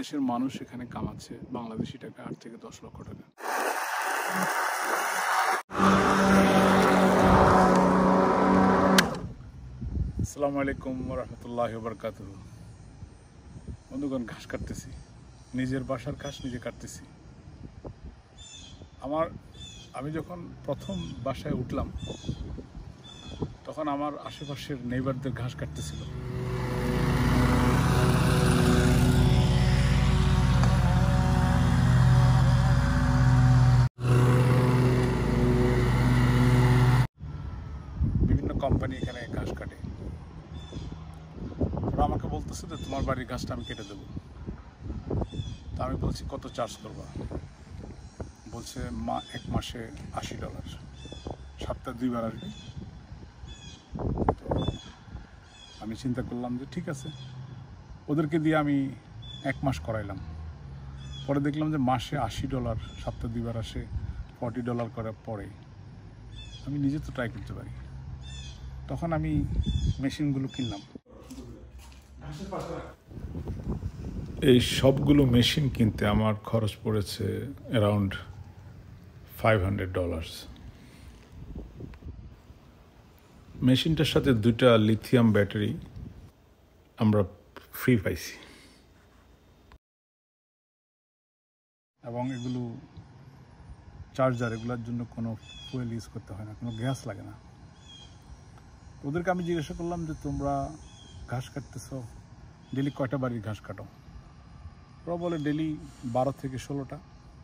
দেশের মানুষ এখানে কামাচ্ছে বাংলাদেশি টাকা 8 থেকে 10 লক্ষ টাকা। আসসালামু আলাইকুম রহমতুল্লাহি ওয়া বারাকাতুহু। বন্ধুগণ, ঘাস কাটতেছি, নিজের বাসার ঘাস নিজে কাটতেছি। আমি যখন প্রথম বাসায় উঠলাম তখন আমার আশেপাশের নেইবারদের ঘাস কাটতেছিল। বিভিন্ন কোম্পানি এখানে ঘাস কাটে। ওরা আমাকে বলতেছে যে তোমার বাড়ির ঘাসটা আমি কেটে দেবো। তা আমি বলছি কত চার্জ করবা? বলছে এক মাসে $80, সপ্তাহে 2 বার আসবে। তো আমি চিন্তা করলাম যে ঠিক আছে, ওদেরকে দিয়ে আমি 1 মাস করাইলাম। পরে দেখলাম যে মাসে $80, সপ্তাহে 2 বার আসে, $40 করার পরে আমি নিজে তো ট্রাই করতে পারি। তখন আমি মেশিনগুলো কিনলাম। এই সবগুলো মেশিন কিনতে আমার খরচ পড়েছে অ্যারাউন্ড $500। মেশিনটার সাথে 2টা লিথিয়াম ব্যাটারি আমরা ফ্রি পাইছি, এবং এগুলো চার্জার, এগুলোর জন্য কোনো ফুয়েল ইউজ করতে হয় না, কোনো গ্যাস লাগে না। ওদেরকে আমি জিজ্ঞাসা করলাম যে তোমরা ঘাস কাটতেছ, ডেলি কয়টা বাড়ির ঘাস কাটো? ওরা বলে ডেলি 12 থেকে 16টা।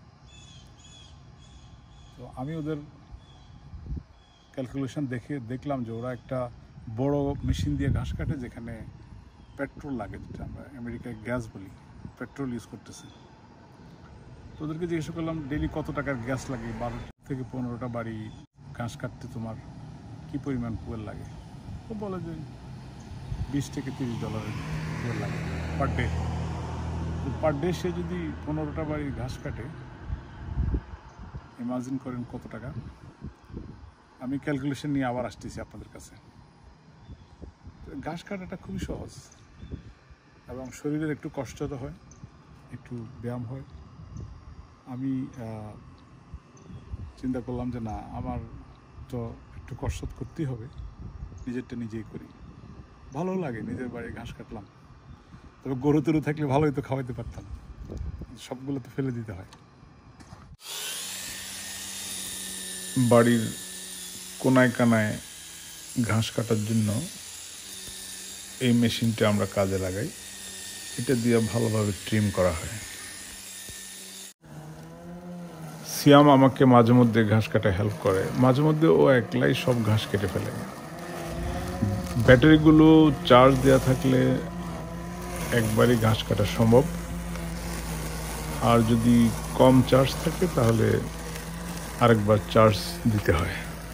তো আমি ওদের ক্যালকুলেশন দেখলাম যে ওরা একটা বড় মেশিন দিয়ে ঘাস কাটে, যেখানে পেট্রোল লাগে, যেটা আমরা আমেরিকায় গ্যাস বলি, পেট্রোল ইউজ করতেছে। তো ওদেরকে জিজ্ঞাসা করলাম ডেলি কত টাকার গ্যাস লাগে, 12 থেকে 15টা বাড়ি ঘাস কাটতে তোমার কী পরিমাণ ফুয়েল লাগে? ও বলে যে $20 থেকে $30 ফুয়েল লাগে পার ডে। পার ডে সে যদি 15টা বাড়ির ঘাস কাটে, ইমাজিন করেন কত টাকা। আমি ক্যালকুলেশন নিয়ে আবার আসতেছি আপনাদের কাছে। ঘাস কাটাটা খুবই সহজ, এবং শরীরের একটু কষ্ট তো হয়, একটু ব্যায়াম হয়। আমি চিন্তা করলাম যে না, আমার তো একটু কষ্ট করতেই হবে, নিজেরটা নিজেই করি। ভালো লাগে, নিজের বাড়ি ঘাস কাটলাম। তবে গরু তরু থাকলে ভালোই তো খাওয়াইতে পারতাম, সবগুলো তো ফেলে দিতে হয়। বাড়ির কোনায় কানায় ঘাস কাটার জন্য এই মেশিনটা আমরা কাজে লাগাই। এটা দিয়ে ভালোভাবে ট্রিম করা হয়। সিয়াম আমাকে মাঝে মধ্যে ঘাস কাটা হেল্প করে, মাঝে মধ্যে ও একলাই সব ঘাস কেটে ফেলে। ব্যাটারিগুলো চার্জ দেওয়া থাকলে একবারই ঘাস কাটা সম্ভব, আর যদি কম চার্জ থাকে তাহলে আরেকবার চার্জ দিতে হয়।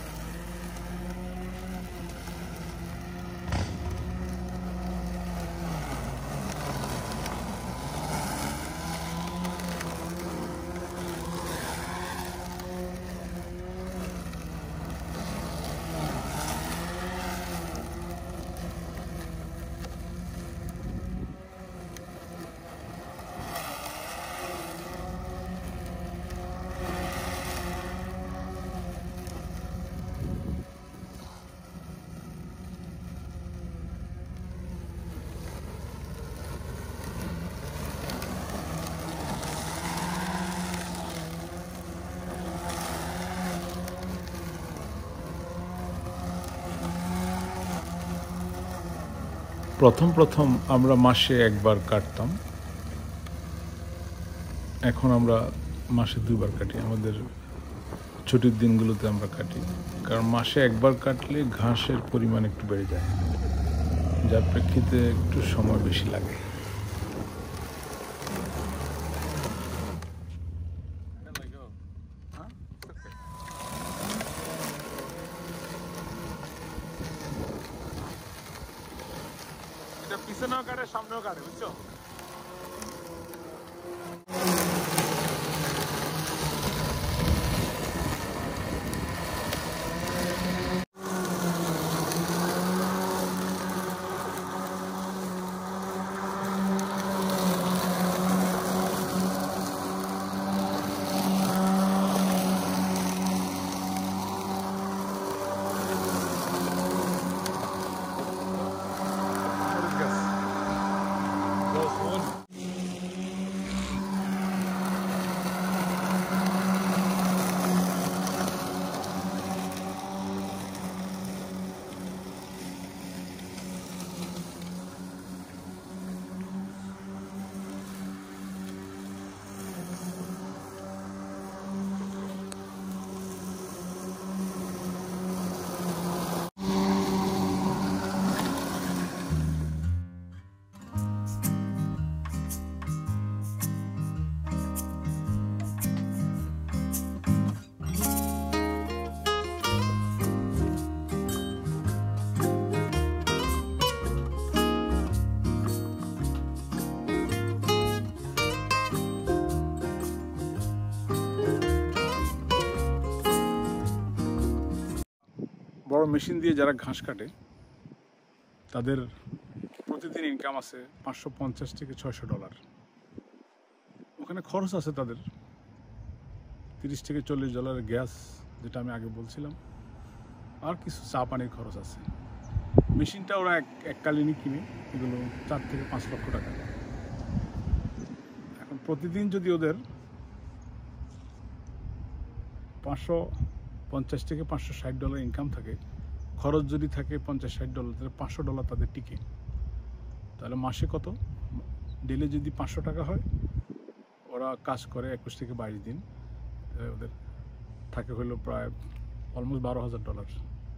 প্রথম আমরা মাসে একবার কাটতাম, এখন আমরা মাসে 2 বার কাটি। আমাদের ছুটির দিনগুলোতে আমরা কাটি, কারণ মাসে একবার কাটলে ঘাসের পরিমাণ একটু বেড়ে যায়, যার প্রেক্ষিতে একটু সময় বেশি লাগে। পিছনেও কাটে, সামনেও কাটে, বুঝছো? বড় মেশিন দিয়ে যারা ঘাস কাটে তাদের প্রতিদিন ইনকাম আছে $550 থেকে $600। ওখানে খরচ আছে তাদের $30 থেকে $40 গ্যাস, যেটা আমি আগে বলছিলাম, আর কিছু চা পানির খরচ আছে। মেশিনটা ওরা এককালীনই কিনে, এগুলো 4 থেকে 5 লক্ষ টাকা। এখন প্রতিদিন যদি ওদের $550 থেকে $560 ইনকাম থাকে, খরচ যদি থাকে $50-60, তাহলে $500 তাদের টিকে। তাহলে মাসে কত? ডেলি যদি 500 টাকা হয়, ওরা কাজ করে 21 থেকে 22 দিন, ওদের থাকে হলো প্রায় অলমোস্ট $12,000।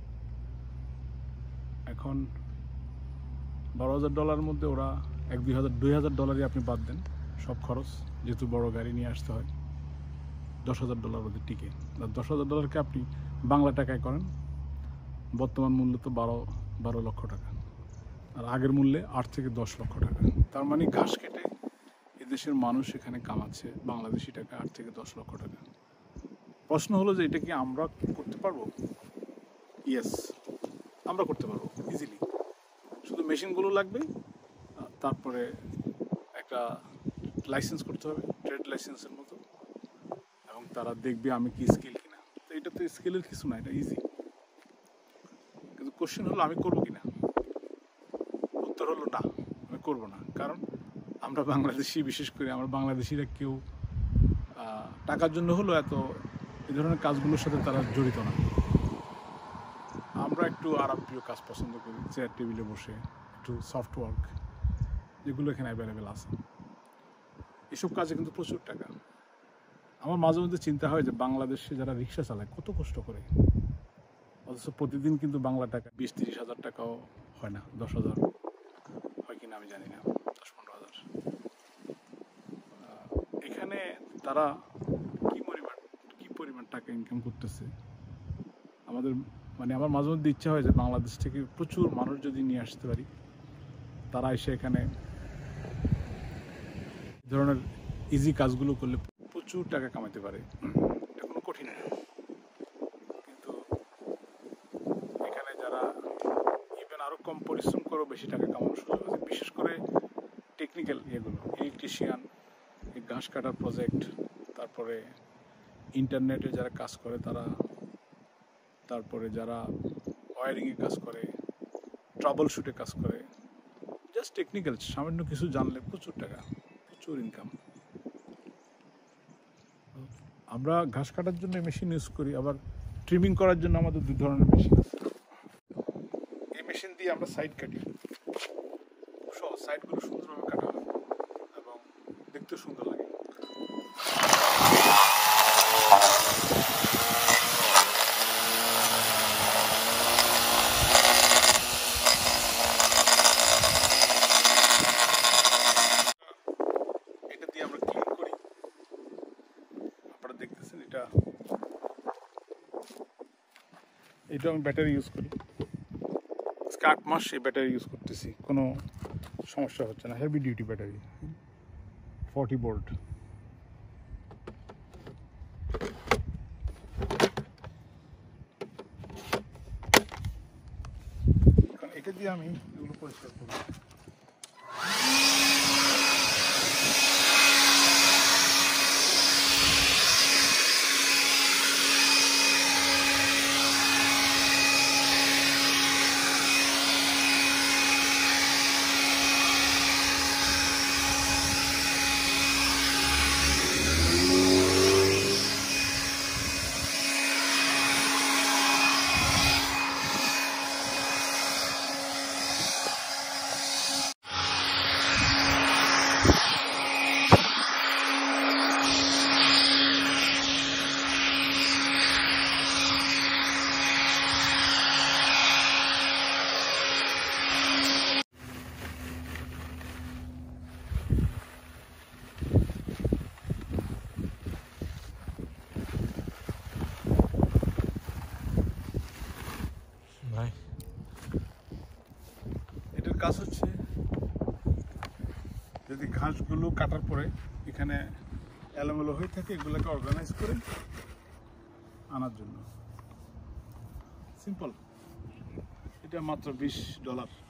এখন $12,000 মধ্যে ওরা $2,000 আপনি বাদ দেন সব খরচ, যেহেতু বড় গাড়ি নিয়ে আসতে হয়, $10,000 ওদের টিকে। $10,000কে আপনি বাংলা টাকায় করেন, বর্তমান মূল্য তো 12 লক্ষ টাকা, আর আগের মূল্যে 8 থেকে 10 লক্ষ টাকা। তার মানে ঘাস কেটে এদেশের মানুষ এখানে কামাচ্ছে বাংলাদেশি টাকা 8 থেকে 10 লক্ষ টাকা। প্রশ্ন হলো যে এটা কি আমরা করতে পারবো? ইয়েস, আমরা করতে পারবো ইজিলি। শুধু মেশিনগুলো লাগবে, তারপরে একটা লাইসেন্স করতে হবে, ট্রেড লাইসেন্সের মতো, এবং তারা দেখবে আমি কি স্কিল কিনা। তো এটা তো স্কিলের কিছু না, এটা ইজি। কিন্তু কোশ্চেন হলো আমি করবো কিনা। উত্তর হলো না, আমি করবো না। কারণ আমরা বাংলাদেশি, বিশেষ করে আমরা বাংলাদেশিরা কেউ টাকার জন্য হলো এত এই ধরনের কাজগুলোর সাথে তারা জড়িত না। আমরা একটু আরামপ্রিয় কাজ পছন্দ করি, চেয়ার টেবিলে বসে একটু সফট ওয়ার্ক, যেগুলো এখানে অ্যাভেলেবেল আছে। এসব কাজে কিন্তু প্রচুর টাকা। আমার মাঝে মধ্যে চিন্তা হয় যে বাংলাদেশে যারা রিক্সা চালায় কত কষ্ট করে, অথচ প্রতিদিন কিন্তু বাংলা টাকা 20-30 হাজার টাকাও হয় না, 10,000 হয় কিনা আমি জানি না, 10-15 হাজার। এখানে তারা কি পরিমাণ টাকা ইনকাম করতেছে। আমাদের আমার মাঝে মধ্যে ইচ্ছা হয় যে বাংলাদেশ থেকে প্রচুর মানুষ যদি নিয়ে আসতে পারি, তারা এসে এখানে ধরনের ইজি কাজগুলো করলে প্রচুর টাকা কামাতে পারে। এটা কোনো কঠিন না। কিন্তু এখানে যারা ইভেন আরও কম পরিশ্রম করেও বেশি টাকা কামানোর সুযোগ আছে, বিশেষ করে টেকনিক্যাল ইয়েগুলো, ইলেকট্রিশিয়ান, ঘাস কাটার প্রজেক্ট, তারপরে ইন্টারনেটে যারা কাজ করে তারা, তারপরে যারা ওয়ারিংয়ে কাজ করে, ট্রাবল শুটে কাজ করে, জাস্ট টেকনিক্যাল সামান্য কিছু জানলে প্রচুর টাকা, প্রচুর ইনকাম। আমরা ঘাস কাটার জন্য মেশিন ইউজ করি, আবার ট্রিমিং করার জন্য আমাদের 2 ধরনের মেশিন আছে। এই মেশিন দিয়ে আমরা সাইড কাটি, সহজ, সাইডগুলো সুন্দরভাবে কাটা হয় এবং দেখতেও সুন্দর লাগে। এটা দিয়ে আমরা ক্লিন করি, আপনারা দেখতেছেন। এটা আমি ব্যাটারি ইউজ করি, 8 মাস এই ব্যাটারি ইউজ করতেছি, কোনো সমস্যা হচ্ছে না। Heavy duty battery, 40 volt. এটা দিয়ে আমি এগুলো পরিষ্কার করব। এটার কাজ হচ্ছে, যদি ঘাসগুলো কাটার পরে এখানে এলোমেলো হয়ে থাকে, এগুলোকে অর্গানাইজ করে আনার জন্য। সিম্পল। এটা মাত্র $20